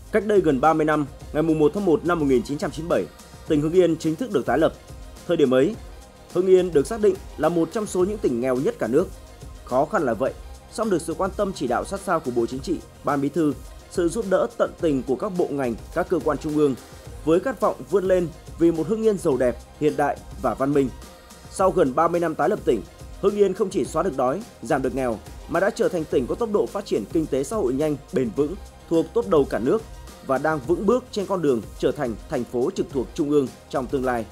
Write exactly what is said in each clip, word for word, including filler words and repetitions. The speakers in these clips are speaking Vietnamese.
Cách đây gần ba mươi năm, ngày mùng một tháng một năm một nghìn chín trăm chín mươi bảy, tỉnh Hưng Yên chính thức được tái lập. Thời điểm ấy, Hưng Yên được xác định là một trong số những tỉnh nghèo nhất cả nước. Khó khăn là vậy, song được sự quan tâm chỉ đạo sát sao của Bộ Chính trị, Ban Bí thư, sự giúp đỡ tận tình của các bộ ngành, các cơ quan trung ương, với khát vọng vươn lên vì một Hưng Yên giàu đẹp, hiện đại và văn minh. Sau gần ba mươi năm tái lập tỉnh, Hưng Yên không chỉ xóa được đói, giảm được nghèo, mà đã trở thành tỉnh có tốc độ phát triển kinh tế xã hội nhanh, bền vững, thuộc top đầu cả nước và đang vững bước trên con đường trở thành thành phố trực thuộc trung ương trong tương lai.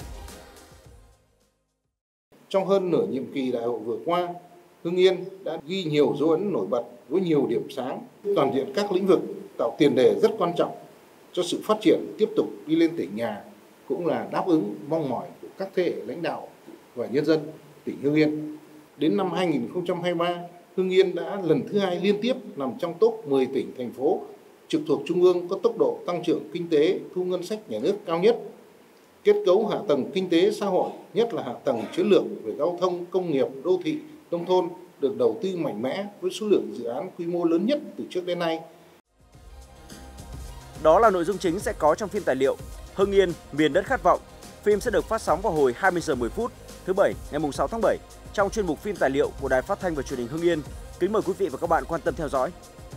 Trong hơn nửa nhiệm kỳ đại hội vừa qua, Hưng Yên đã ghi nhiều dấu ấn nổi bật với nhiều điểm sáng, toàn diện các lĩnh vực, tạo tiền đề rất quan trọng cho sự phát triển tiếp tục đi lên tỉnh nhà, cũng là đáp ứng mong mỏi của các thế hệ lãnh đạo và nhân dân tỉnh Hưng Yên. Đến năm hai nghìn không trăm hai mươi ba, Hưng Yên đã lần thứ hai liên tiếp nằm trong top mười tỉnh, thành phố trực thuộc trung ương có tốc độ tăng trưởng kinh tế, thu ngân sách nhà nước cao nhất. Kết cấu hạ tầng kinh tế xã hội, nhất là hạ tầng chiến lược về giao thông, công nghiệp, đô thị, nông thôn được đầu tư mạnh mẽ với số lượng dự án quy mô lớn nhất từ trước đến nay. Đó là nội dung chính sẽ có trong phim tài liệu Hưng Yên, miền đất khát vọng. Phim sẽ được phát sóng vào hồi hai mươi giờ mười phút thứ Bảy ngày sáu tháng bảy trong chuyên mục phim tài liệu của Đài Phát thanh và Truyền hình Hưng Yên. Kính mời quý vị và các bạn quan tâm theo dõi.